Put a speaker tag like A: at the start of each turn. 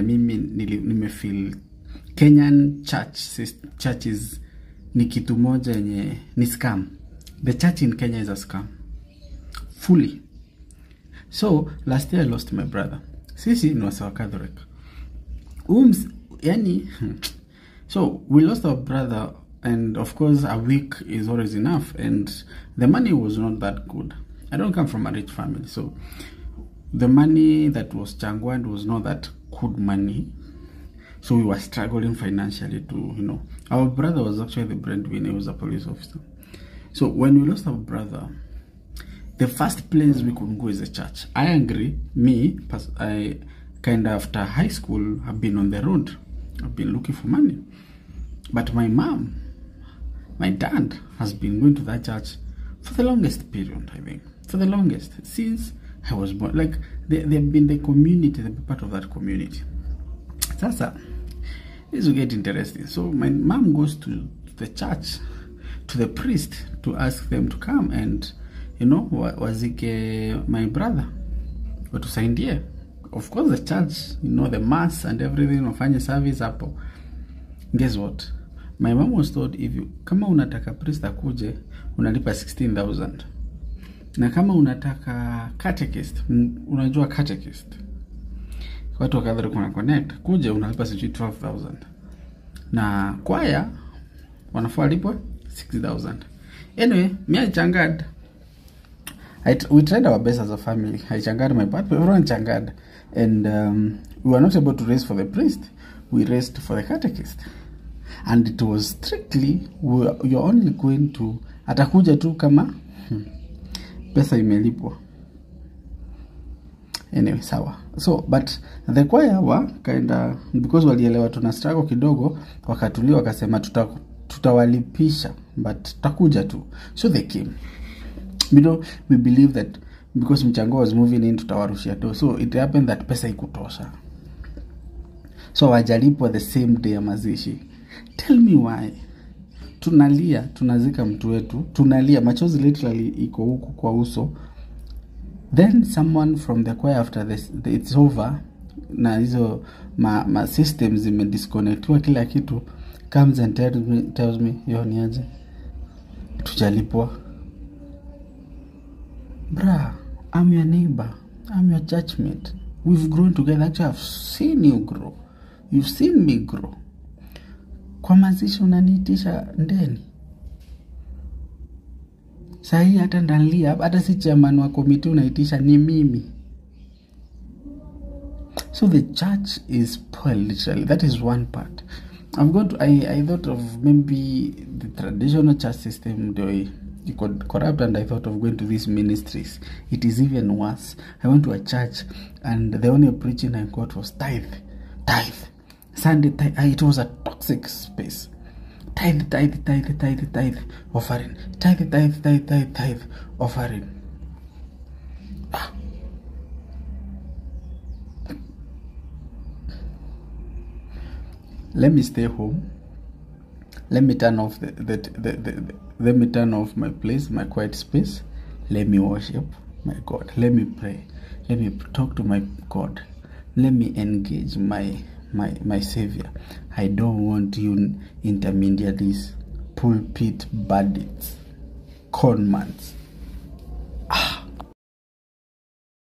A: mimi nimefeel Kenyan churches ni kitu moja yenye ni scam. The church in Kenya is a scam. Fully. So, last year I lost my brother. Sisi ni wasa Catholic. So, we lost our brother, and of course a week is always enough, and the money was not that good. I don't come from a rich family, so the money that was changwad was not that good money. So we were struggling financially to, our brother was actually the breadwinner. He was a police officer. So when we lost our brother, the first place we could go is a church. I agree. I kind of after high school, I've been on the road. I've been looking for money. But my dad has been going to that church for the longest period, I think. For the longest. Since I was born. Like, they've been the community, they've been part of that community. Sasa, this will get interesting. So my mom goes to the church, to the priest, to ask them to come and, wazike my brother, or to sign here. Of course, the church, the mass and everything, wafanye service hapo. Guess what? My mom was told, kama unataka priest akuje, unalipa 16,000. Na kama unataka catechist, unajua catechist, watu wa Catholic kuna connect, kuja unalipa 12,000. Na kwaya wanafaa lipo 6,000. Anyway, I changad. We tried our best as a family. I changad my part, but everyone changad. And we were not able to raise for the priest. We raised for the catechist. And it was strictly, you're only going to, atakuja tu kama pesa imelipwa. Anyway, sawa. So, but the choir kinda, because walielewa tuna struggle kidogo, wakatulia wakasema tutawalipisha, but takuja tu. So they came. We believe that because mchango was moving in, tutawarushia tu. So it happened that pesa ikutosha. So wajalipwa the same day ya mazishi. Tell me why. Tunalia, tunazika mtu wetu, tunalia, machozi literally iko huku kwa uso. Then someone from the choir, after it's over, na hizo ma systems disconnectiwa kila kitu, comes and tells me, yo niaje, tujalipwa. Bra, I'm your neighbor, I'm your churchmate. We've grown together. Actually, I've seen you grow. You've seen me grow. Kwa mazishi unaniitisha ndeni. Sahi hata ndalia, hata si chairman wa committee unaitisha ni mimi. So the church is poor, literally. That is one part. I thought of maybe the traditional church system, it could corrupt, and I thought of going to these ministries. It is even worse. I went to a church, and the only preaching I got was tithe. Sunday tithe. It was a toxic space. Tithe, offering. Tithe, offering. Let me stay home. Let me turn off let me turn off my place, my quiet space. Let me worship my God. Let me pray. Let me talk to my God. Let me engage my Savior. I don't want you intermediaries, pulpit bandits, conmans.